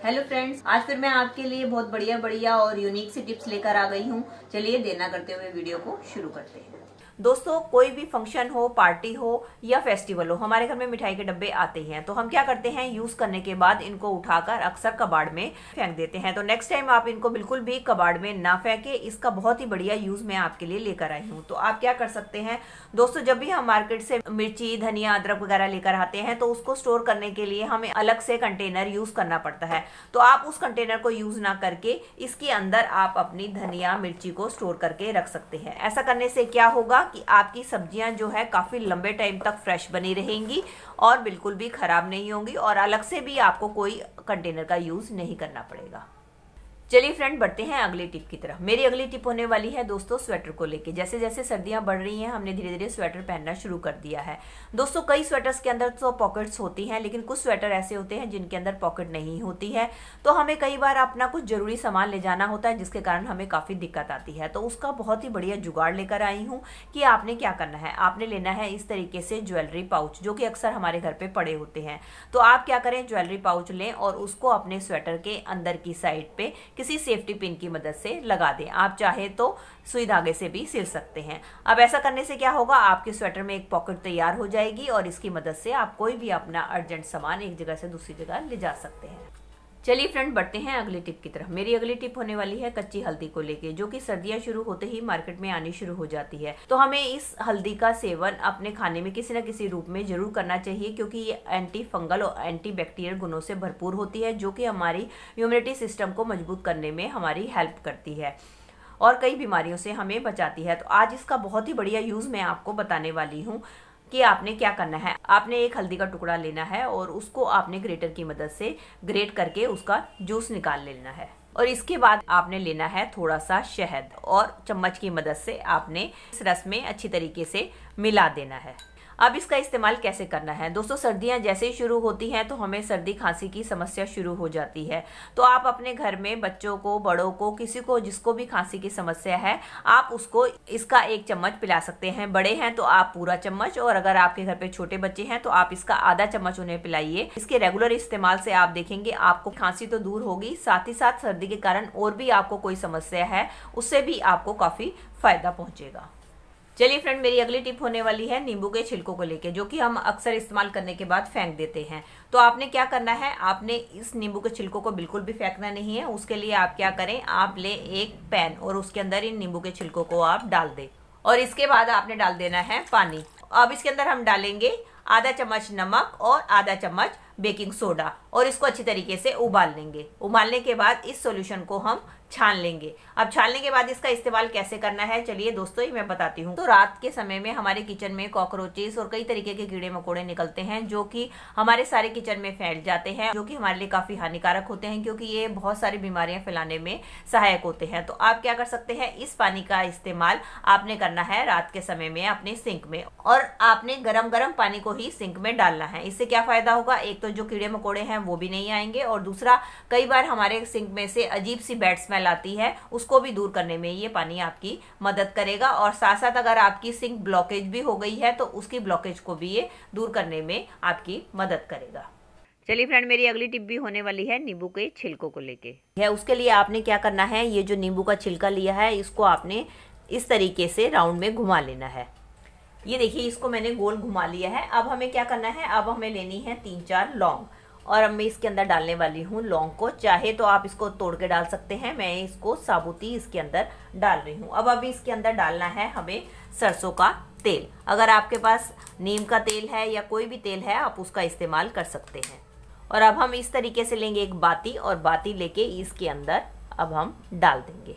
Hello friends, आज फिर मैं आपके लिए बहुत बढ़िया और यूनिक सी टिप्स लेकर आ गई हूँ। चलिए देर ना करते हुए वीडियो को शुरू करते हैं। दोस्तों, कोई भी फंक्शन हो, पार्टी हो या फेस्टिवल हो, हमारे घर में मिठाई के डब्बे आते हैं। तो हम क्या करते हैं, यूज करने के बाद इनको उठाकर अक्सर कबाड़ में फेंक देते हैं। तो नेक्स्ट टाइम आप इनको बिल्कुल भी कबाड़ में ना फेंके। इसका बहुत ही बढ़िया यूज मैं आपके लिए लेकर आई हूँ। तो आप क्या कर सकते हैं दोस्तों, जब भी हम मार्केट से मिर्ची, धनिया, अदरक वगैरह लेकर आते हैं तो उसको स्टोर करने के लिए हमें अलग से कंटेनर यूज करना पड़ता है। तो आप उस कंटेनर को यूज ना करके इसके अंदर आप अपनी धनिया, मिर्ची को स्टोर करके रख सकते हैं। ऐसा करने से क्या होगा कि आपकी सब्जियां जो है काफी लंबे टाइम तक फ्रेश बनी रहेंगी और बिल्कुल भी खराब नहीं होंगी, और अलग से भी आपको कोई कंटेनर का यूज नहीं करना पड़ेगा। चलिए फ्रेंड, बढ़ते हैं अगली टिप की तरफ। मेरी अगली टिप होने वाली है दोस्तों स्वेटर को लेके। जैसे जैसे सर्दियां बढ़ रही हैं, हमने धीरे धीरे स्वेटर पहनना शुरू कर दिया है। दोस्तों, कई स्वेटर्स के अंदर तो पॉकेट्स होती हैं, लेकिन कुछ स्वेटर ऐसे होते हैं जिनके अंदर पॉकेट नहीं होती है। तो हमें कई बार अपना कुछ जरूरी सामान ले जाना होता है, जिसके कारण हमें काफी दिक्कत आती है। तो उसका बहुत ही बढ़िया जुगाड़ लेकर आई हूँ कि आपने क्या करना है। आपने लेना है इस तरीके से ज्वेलरी पाउच, जो कि अक्सर हमारे घर पे पड़े होते हैं। तो आप क्या करें, ज्वेलरी पाउच लें और उसको अपने स्वेटर के अंदर की साइड पे किसी सेफ्टी पिन की मदद से लगा दें। आप चाहे तो सुई धागे से भी सिल सकते हैं। अब ऐसा करने से क्या होगा, आपके स्वेटर में एक पॉकेट तैयार हो जाएगी और इसकी मदद से आप कोई भी अपना अर्जेंट सामान एक जगह से दूसरी जगह ले जा सकते हैं। चलिए फ्रेंड, बढ़ते हैं अगली टिप की तरफ। मेरी अगली टिप होने वाली है कच्ची हल्दी को लेके, जो कि सर्दियां शुरू होते ही मार्केट में आनी शुरू हो जाती है। तो हमें इस हल्दी का सेवन अपने खाने में किसी न किसी रूप में जरूर करना चाहिए, क्योंकि ये एंटी फंगल और एंटी बैक्टीरियल गुणों से भरपूर होती है, जो कि हमारी इम्यूनिटी सिस्टम को मजबूत करने में हमारी हेल्प करती है और कई बीमारियों से हमें बचाती है। तो आज इसका बहुत ही बढ़िया यूज मैं आपको बताने वाली हूँ कि आपने क्या करना है। आपने एक हल्दी का टुकड़ा लेना है और उसको आपने ग्रेटर की मदद से ग्रेट करके उसका जूस निकाल लेना है। और इसके बाद आपने लेना है थोड़ा सा शहद और चम्मच की मदद से आपने इस रस में अच्छी तरीके से मिला देना है। अब इसका इस्तेमाल कैसे करना है दोस्तों, सर्दियां जैसे ही शुरू होती हैं तो हमें सर्दी खांसी की समस्या शुरू हो जाती है। तो आप अपने घर में बच्चों को, बड़ों को, किसी को जिसको भी खांसी की समस्या है, आप उसको इसका 1 चम्मच पिला सकते हैं। बड़े हैं तो आप पूरा चम्मच, और अगर आपके घर पे छोटे बच्चे हैं तो आप इसका आधा चम्मच उन्हें पिलाइए। इसके रेगुलर इस्तेमाल से आप देखेंगे आपको खांसी तो दूर होगी, साथ ही साथ सर्दी के कारण और भी आपको कोई समस्या है उससे भी आपको काफी फायदा पहुंचेगा। चलिए फ्रेंड, मेरी अगली टिप होने वाली है नींबू के छिलकों को लेके, जो कि हम अक्सर इस्तेमाल करने के बाद फेंक देते हैं। तो आपने क्या करना है, आपने इस नींबू के छिलकों को बिल्कुल भी फेंकना नहीं है। उसके लिए आप क्या करें, आप ले एक पैन और उसके अंदर इन नींबू के छिलकों को आप डाल दें, और इसके बाद आपने डाल देना है पानी। अब इसके अंदर हम डालेंगे आधा चम्मच नमक और आधा चम्मच बेकिंग सोडा, और इसको अच्छी तरीके से उबाल लेंगे। उबालने के बाद इस सॉल्यूशन को हम छान लेंगे। अब छानने के बाद इसका इस्तेमाल कैसे करना है, चलिए दोस्तों ये मैं बताती हूँ। तो रात के समय में हमारे किचन में कॉकरोचेस और कई तरीके के कीड़े मकोड़े निकलते हैं, जो कि हमारे सारे किचन में फैल जाते हैं, जो कि हमारे लिए काफी हानिकारक होते हैं, क्योंकि ये बहुत सारी बीमारियां फैलाने में सहायक होते हैं। तो आप क्या कर सकते हैं, इस पानी का इस्तेमाल आपने करना है रात के समय में अपने सिंक में, और आपने गरम गरम पानी को ही सिंक में डालना है। इससे क्या फायदा होगा, एक तो जो कीड़े मकोड़े हैं वो भी नहीं आएंगे, और दूसरा कई बार हमारे सिंक में से अजीब सी बैड स्मेल आती है, उसको भी दूर करने में ये पानी आपकी मदद करेगा। और साथ साथ अगर आपकी सिंक ब्लॉकेज भी हो गई है तो उसकी ब्लॉकेज को भी ये दूर करने में आपकी मदद करेगा। चलिए फ्रेंड, मेरी अगली टिप भी होने वाली है नींबू के छिलकों को लेके है। उसके लिए आपने क्या करना है, ये जो नींबू का छिलका लिया है इसको आपने इस तरीके से राउंड में घुमा लेना है। ये देखिए, इसको मैंने गोल घुमा लिया है। अब हमें क्या करना है, अब हमें लेनी है 3-4 लौंग, और अब मैं इसके अंदर डालने वाली हूँ लौंग को। चाहे तो आप इसको तोड़ के डाल सकते हैं, मैं इसको साबुती इसके अंदर डाल रही हूँ। अब अभी इसके अंदर डालना है हमें सरसों का तेल। अगर आपके पास नीम का तेल है या कोई भी तेल है, आप उसका इस्तेमाल कर सकते हैं। और अब हम इस तरीके से लेंगे एक बाती, और बाती लेके इसके अंदर अब हम डाल देंगे।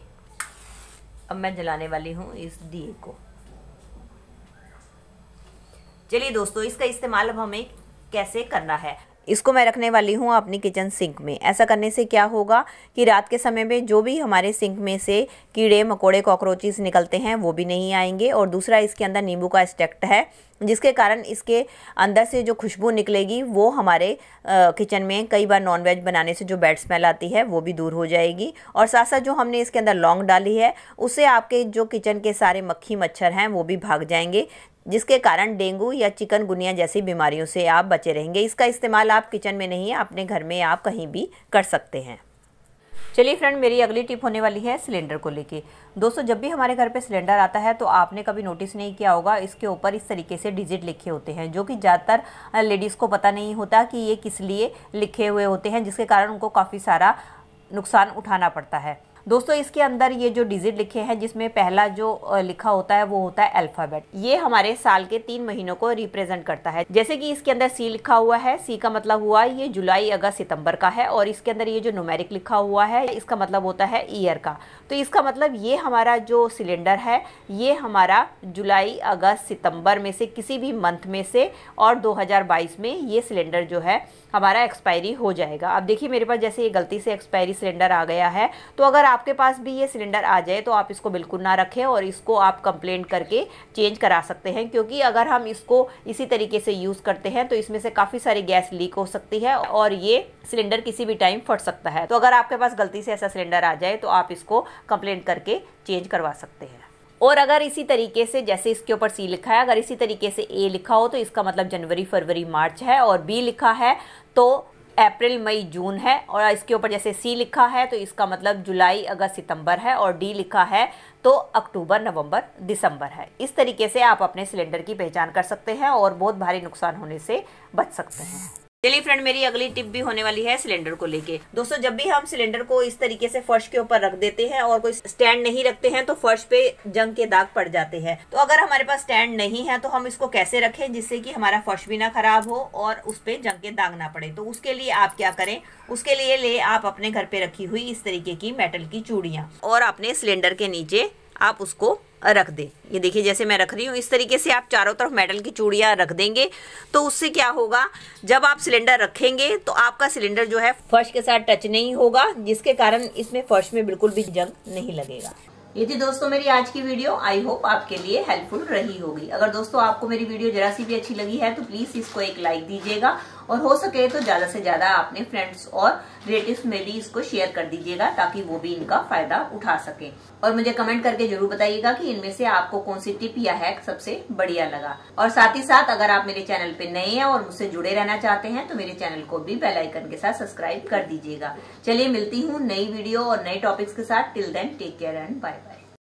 अब मैं जलाने वाली हूँ इस दिए को। चलिए दोस्तों, इसका इस्तेमाल अब हमें कैसे करना है। इसको मैं रखने वाली हूँ अपनी किचन सिंक में। ऐसा करने से क्या होगा कि रात के समय में जो भी हमारे सिंक में से कीड़े मकोड़े, कॉकरोचेस निकलते हैं वो भी नहीं आएंगे, और दूसरा इसके अंदर नींबू का एक्सट्रैक्ट है, जिसके कारण इसके अंदर से जो खुशबू निकलेगी वो हमारे किचन में कई बार नॉनवेज बनाने से जो बैड स्मेल आती है वो भी दूर हो जाएगी। और साथ साथ जो हमने इसके अंदर लौंग डाली है उससे आपके जो किचन के सारे मक्खी मच्छर हैं वो भी भाग जाएंगे। जिसके कारण डेंगू या चिकनगुनिया जैसी बीमारियों से आप बचे रहेंगे। इसका इस्तेमाल आप किचन में नहीं, अपने घर में आप कहीं भी कर सकते हैं। चलिए फ्रेंड, मेरी अगली टिप होने वाली है सिलेंडर को लेके। दोस्तों, जब भी हमारे घर पे सिलेंडर आता है तो आपने कभी नोटिस नहीं किया होगा, इसके ऊपर इस तरीके से डिजिट लिखे होते हैं, जो कि ज़्यादातर लेडीज़ को पता नहीं होता कि ये किस लिए लिखे हुए होते हैं, जिसके कारण उनको काफ़ी सारा नुकसान उठाना पड़ता है। दोस्तों, इसके अंदर ये जो डिजिट लिखे हैं, जिसमें पहला जो लिखा होता है वो होता है अल्फ़ाबेट। ये हमारे साल के 3 महीनों को रिप्रेजेंट करता है। जैसे कि इसके अंदर सी लिखा हुआ है, सी का मतलब हुआ ये जुलाई, अगस्त, सितंबर का है। और इसके अंदर ये जो न्यूमेरिक लिखा हुआ है, इसका मतलब होता है ईयर का। तो इसका मतलब ये हमारा जो सिलेंडर है, ये हमारा जुलाई, अगस्त, सितंबर में से किसी भी मंथ में से, और 2022 में ये सिलेंडर जो है हमारा एक्सपायरी हो जाएगा। अब देखिए, मेरे पास जैसे ये गलती से एक्सपायरी सिलेंडर आ गया है, तो अगर आपके पास भी ये सिलेंडर आ जाए तो आप इसको बिल्कुल ना रखें और इसको आप कंप्लेंट करके चेंज करा सकते हैं। क्योंकि अगर हम इसको इसी तरीके से यूज़ करते हैं तो इसमें से काफ़ी सारी गैस लीक हो सकती है और ये सिलेंडर किसी भी टाइम फट सकता है। तो अगर आपके पास गलती से ऐसा सिलेंडर आ जाए तो आप इसको कंप्लेंट करके चेंज करवा सकते हैं। और अगर इसी तरीके से, जैसे इसके ऊपर सी लिखा है, अगर इसी तरीके से ए लिखा हो तो इसका मतलब जनवरी, फरवरी, मार्च है, और बी लिखा है तो अप्रैल, मई, जून है, और इसके ऊपर जैसे सी लिखा है तो इसका मतलब जुलाई, अगस्त, सितंबर है, और डी लिखा है तो अक्टूबर, नवंबर, दिसंबर है। इस तरीके से आप अपने सिलेंडर की पहचान कर सकते हैं और बहुत भारी नुकसान होने से बच सकते हैं। चलिए फ्रेंड, मेरी अगली टिप भी होने वाली है सिलेंडर को लेके। दोस्तों, जब भी हम सिलेंडर को इस तरीके से फर्श के ऊपर रख देते हैं और कोई स्टैंड नहीं रखते हैं तो फर्श पे जंग के दाग पड़ जाते हैं। तो अगर हमारे पास स्टैंड नहीं है तो हम इसको कैसे रखें जिससे कि हमारा फर्श भी ना खराब हो और उस पे जंग के दाग ना पड़े। तो उसके लिए आप क्या करें, उसके लिए ले आप अपने घर पे रखी हुई इस तरीके की मेटल की चूड़ियाँ और अपने सिलेंडर के नीचे आप उसको रख दें। ये देखिए, जैसे मैं रख रही हूँ, इस तरीके से आप चारों तरफ मेटल की चूड़ियाँ रख देंगे। तो उससे क्या होगा, जब आप सिलेंडर रखेंगे तो आपका सिलेंडर जो है फर्श के साथ टच नहीं होगा, जिसके कारण इसमें फर्श में बिल्कुल भी जंग नहीं लगेगा। ये थी दोस्तों मेरी आज की वीडियो। आई होप आपके लिए हेल्पफुल रही होगी। अगर दोस्तों आपको मेरी वीडियो जरा सी भी अच्छी लगी है तो प्लीज इसको एक लाइक दीजिएगा और हो सके तो ज्यादा से ज्यादा अपने फ्रेंड्स और रिलेटिव्स में भी इसको शेयर कर दीजिएगा ताकि वो भी इनका फायदा उठा सके। और मुझे कमेंट करके जरूर बताइएगा कि इनमें से आपको कौन सी टिप या हैक सबसे बढ़िया लगा। और साथ ही साथ अगर आप मेरे चैनल पे नए हैं और मुझसे जुड़े रहना चाहते हैं तो मेरे चैनल को भी बेल आइकन के साथ सब्सक्राइब कर दीजिएगा। चलिए, मिलती हूँ नई वीडियो और नए टॉपिक्स के साथ। Till then take care and bye bye.